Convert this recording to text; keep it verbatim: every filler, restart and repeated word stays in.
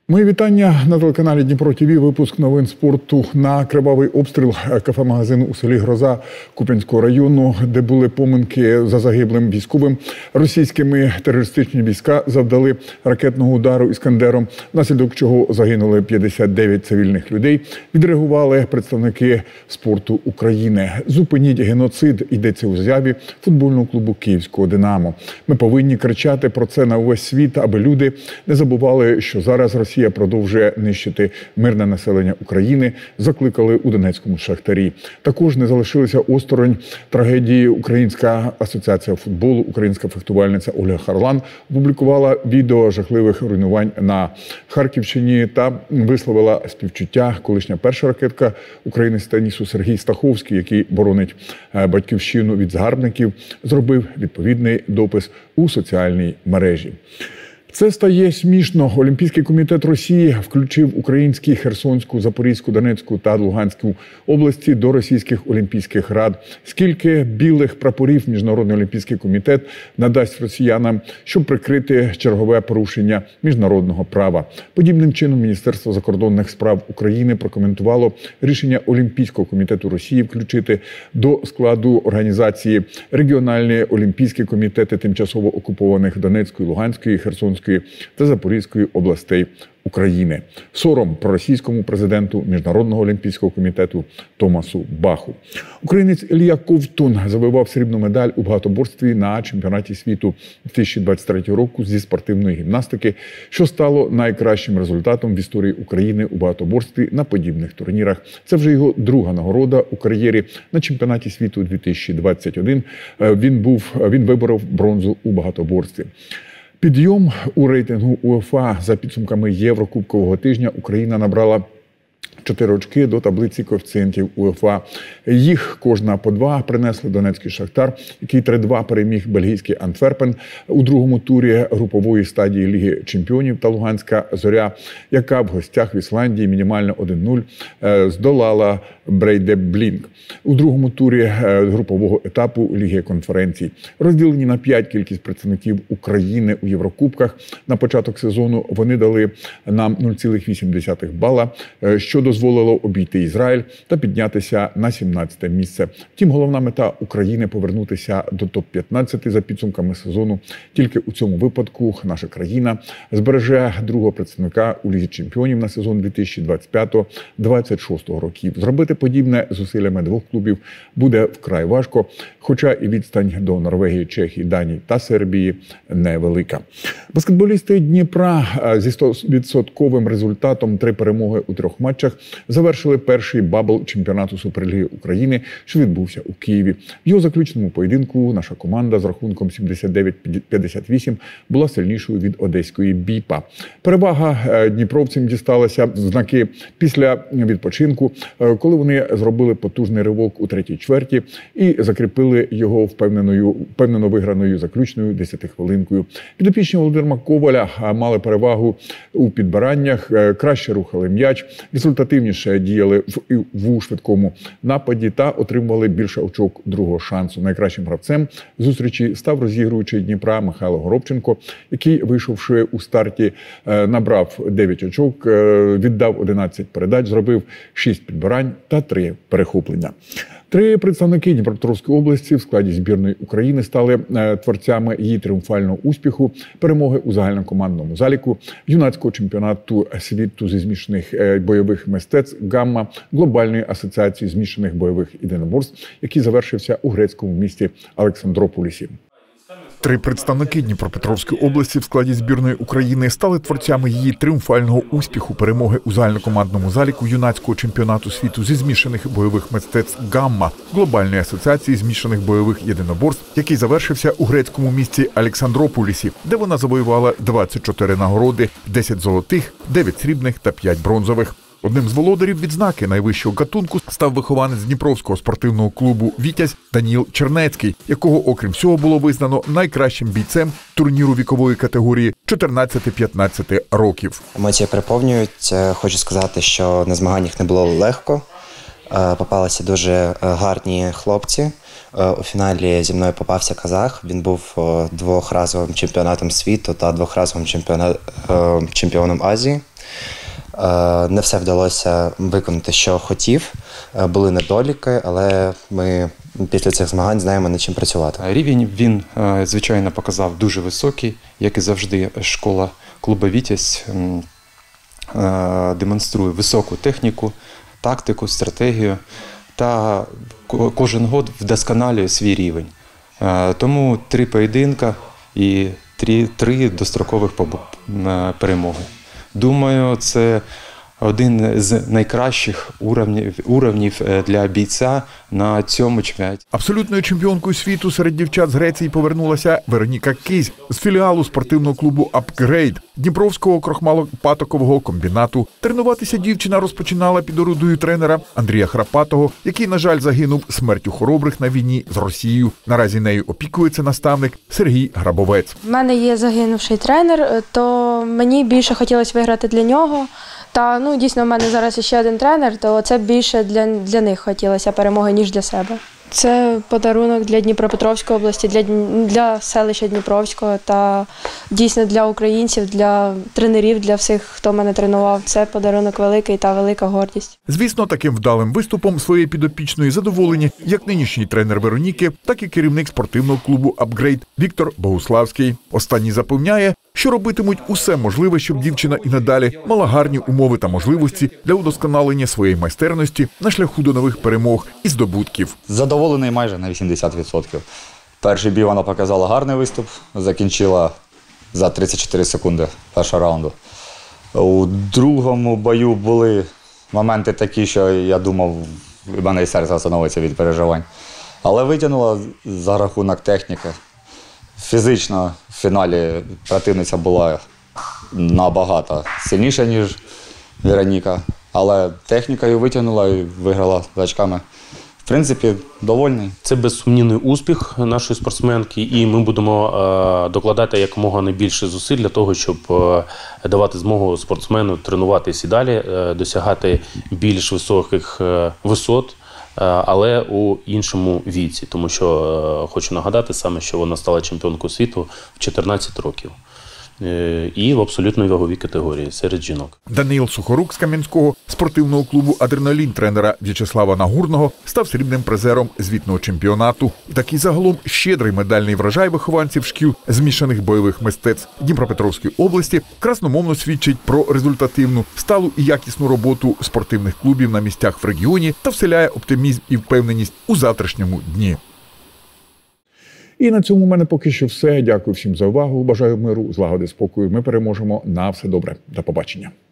Мої вітання на телеканалі Дніпро ТВ. Випуск новин спорту. На кривавий обстріл кафе-магазину у селі Гроза Куп'янського району, де були поминки за загиблим військовим, російськими терористичні війська завдали ракетного удару «Іскандером», внаслідок чого загинули п'ятдесят дев'ять цивільних людей. Відреагували представники спорту України. «Зупиніть геноцид» йдеться у заяві футбольного клубу київського «Динамо». Ми повинні кричати про це на увесь світ, аби люди не забували, що зараз Росія Росія продовжує нищити мирне населення України, закликали у Донецькому Шахтарі. Також не залишилися осторонь трагедії Українська асоціація футболу. Українська фехтувальниця Ольга Харлан опублікувала відео жахливих руйнувань на Харківщині та висловила співчуття. Колишня перша ракетка України з тенісу Сергій Стаховський, який боронить батьківщину від загарбників, зробив відповідний допис у соціальній мережі. Це стає смішно. Олімпійський комітет Росії включив українські Херсонську, Запорізьку, Донецьку та Луганську області до російських олімпійських рад. Скільки білих прапорів Міжнародний олімпійський комітет надасть росіянам, щоб прикрити чергове порушення міжнародного права? Подібним чином Міністерство закордонних справ України прокоментувало рішення Олімпійського комітету Росії включити до складу організації регіональні олімпійські комітети тимчасово окупованих Донецької, Луганської, Херсонської та Запорізької областей України. Сором проросійському президенту Міжнародного олімпійського комітету Томасу Баху. Українець Ілля Ковтун завоював срібну медаль у багатоборстві на чемпіонаті світу дві тисячі двадцять третього року зі спортивної гімнастики, що стало найкращим результатом в історії України у багатоборстві на подібних турнірах. Це вже його друга нагорода у кар'єрі. На чемпіонаті світу дві тисячі двадцять один він був він виборов бронзу у багатоборстві. Підйом у рейтингу УЄФА. За підсумками Єврокубкового тижня Україна набрала чотири очки до таблиці коефіцієнтів УЄФА. Їх кожна по два принесли Донецький Шахтар, який три-два переміг бельгійський Антверпен у другому турі групової стадії Ліги чемпіонів, та Луганська Зоря, яка в гостях в Ісландії мінімально один-нуль здолала Брейдеблінк у другому турі групового етапу Ліги конференцій. Розділені на п'ять кількість представників України у Єврокубках. На початок сезону вони дали нам нуль цілих вісім десятих бала, що дозволило обійти Ізраїль та піднятися на сімнадцяте місце. Втім, головна мета України – повернутися до топ п'ятнадцять за підсумками сезону. Тільки у цьому випадку наша країна збереже другого представника у Лізі чемпіонів на сезон дві тисячі двадцять п'ятого - двадцять шостого років. Зробити подібне зусиллями двох клубів буде вкрай важко, хоча і відстань до Норвегії, Чехії, Данії та Сербії невелика. Баскетболісти Дніпра зі сто відсотковим результатом три перемоги у трьох матчах завершили перший бабл чемпіонату Суперліги України, що відбувся у Києві. В його заключному поєдинку наша команда з рахунком сімдесят дев'ять п'ятдесят вісім була сильнішою від одеської БІПа. Перевага дніпровцям дісталася в знаки після відпочинку, коли вони зробили потужний ривок у третій чверті і закріпили його впевненою, впевнено виграною заключною десятихвилинкою. Підопічні Володимира Коваля мали перевагу у підбираннях, краще рухали м'яч, результативніше діяли в, в швидкому нападі та отримували більше очок другого шансу. Найкращим гравцем зустрічі став розігруючий Дніпра Михайло Горобченко, який, вийшовши у старті, набрав дев'ять очок, віддав одинадцять передач, зробив шість підбирань та три перехоплення. Три представники Дніпропетровської області в складі збірної України стали творцями її тріумфального успіху, перемоги у загальнокомандному заліку юнацького чемпіонату світу зі змішаних бойових мистецтв «Гамма» Глобальної асоціації змішаних бойових єдиноборств, який завершився у грецькому місті Олександрополісі. Три представники Дніпропетровської області в складі збірної України стали творцями її тріумфального успіху, перемоги у загальнокомандному заліку юнацького чемпіонату світу зі змішаних бойових мистецтв «Гамма» Глобальної асоціації змішаних бойових єдиноборств, який завершився у грецькому місті Олександрополісі, де вона завоювала двадцять чотири нагороди, десять золотих, дев'ять срібних та п'ять бронзових. Одним з володарів відзнаки найвищого гатунку став вихованець Дніпровського спортивного клубу «Вітязь» Даніл Чернецький, якого, окрім всього, було визнано найкращим бійцем турніру вікової категорії чотирнадцять-п'ятнадцять років. Емоції переповнюють. Хочу сказати, що на змаганнях не було легко. Попалися дуже гарні хлопці. У фіналі зі мною попався казах. Він був двохразовим чемпіонатом світу та двохразовим чемпіоном Азії. Не все вдалося виконати, що хотів. Були недоліки, але ми після цих змагань знаємо, над чим працювати. Рівень він, звичайно, показав дуже високий, як і завжди школа клубу «Вітязь» демонструє високу техніку, тактику, стратегію та кожен год вдосконалює свій рівень. Тому три поєдинка і три, три дострокових перемоги. Думаю, це один з найкращих уровнів, уровнів для бійця на цьому чемпіонаті. Абсолютною чемпіонкою світу серед дівчат з Греції повернулася Вероніка Кізь з філіалу спортивного клубу «Апгрейд» Дніпровського крохмало-патокового комбінату. Тренуватися дівчина розпочинала під орудою тренера Андрія Храпатого, який, на жаль, загинув смертю хоробрих на війні з Росією. Наразі нею опікується наставник Сергій Грабовець. У мене є загинувший тренер, то мені більше хотілося виграти для нього. Та, ну, дійсно, в мене зараз ще один тренер, то це більше для, для них хотілося перемоги, ніж для себе. Це подарунок для Дніпропетровської області, для, для селища Дніпровського та дійсно для українців, для тренерів, для всіх, хто мене тренував. Це подарунок великий та велика гордість. Звісно, таким вдалим виступом своєї підопічної задоволені як нинішній тренер Вероніки, так і керівник спортивного клубу «Апгрейд» Віктор Богуславський. Останній запевняє, що робитимуть усе можливе, щоб дівчина і надалі мала гарні умови та можливості для удосконалення своєї майстерності на шляху до нових перемог і здобутків. Задоволений майже на вісімдесят відсотків. Перший бій вона показала гарний виступ, закінчила за тридцять чотири секунди першого раунду. У другому бою були моменти такі, що я думав, в мене і серце остановиться від переживань. Але витягнула за рахунок техніки. Фізично в фіналі противниця була набагато сильніша, ніж Вероніка, але технікою витягнула і виграла з очками. В принципі, довольний. Це безсумнівний успіх нашої спортсменки, і ми будемо е, докладати якомога найбільше зусиль для того, щоб е, давати змогу спортсмену тренуватися і далі, е, досягати більш високих е, висот, е, але у іншому віці. Тому що е, хочу нагадати саме, що вона стала чемпіонкою світу в чотирнадцять років. І в абсолютної ваговій категорії серед жінок. Даниїл Сухорук з Кам'янського спортивного клубу «Адреналін» тренера В'ячеслава Нагурного став срібним призером звітного чемпіонату. І такий загалом щедрий медальний врожай вихованців шкіл змішаних бойових мистецтв Дніпропетровської області красномовно свідчить про результативну, сталу і якісну роботу спортивних клубів на місцях в регіоні та вселяє оптимізм і впевненість у завтрашньому дні. І на цьому в мене поки що все. Дякую всім за увагу. Бажаю миру, злагоди, спокою. Ми переможемо. На все добре. До побачення.